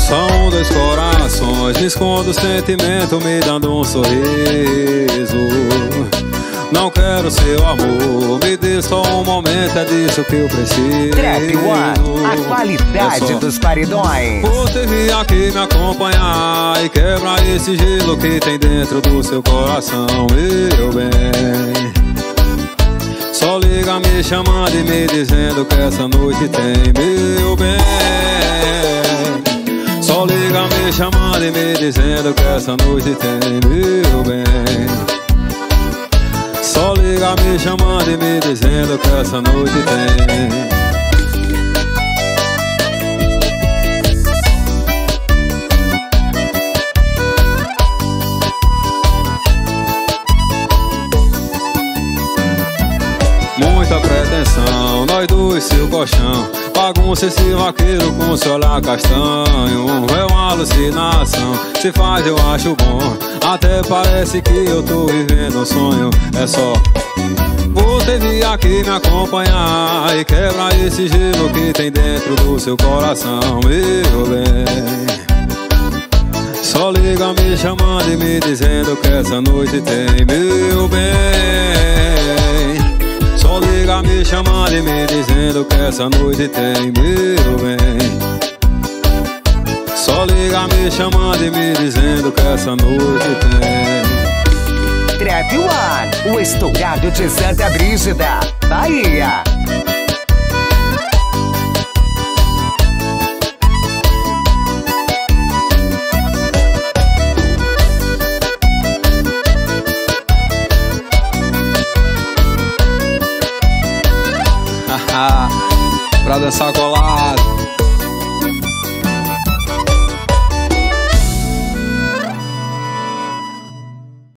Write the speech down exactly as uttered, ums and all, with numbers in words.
São dois corações, me escondo o sentimento, me dando um sorriso. Não quero seu amor, me dê só um momento, é disso que eu preciso. Trap One, a qualidade é só dos paredões. Você vir aqui me acompanhar e quebrar esse gelo que tem dentro do seu coração, meu bem. Só liga me chamando e me dizendo que essa noite tem, meu bem. Só liga me chamando e me dizendo que essa noite tem, meu bem. Só liga me chamando e me dizendo que essa noite tem. Muita pretensão, nós dois seu colchão. Bagunça esse vaqueiro com seu olhar castanho. É uma alucinação, se faz eu acho bom. Até parece que eu tô vivendo um sonho. É só você vir aqui me acompanhar e quebrar esse gelo que tem dentro do seu coração, meu bem. Só liga me chamando e me dizendo que essa noite tem, meu bem. Só liga me chamando e me dizendo que essa noite tem, meu bem. Só liga me chamando e me dizendo que essa noite tem. Trap One, o estourado de Santa Brígida, Bahia. Pra dançar colado.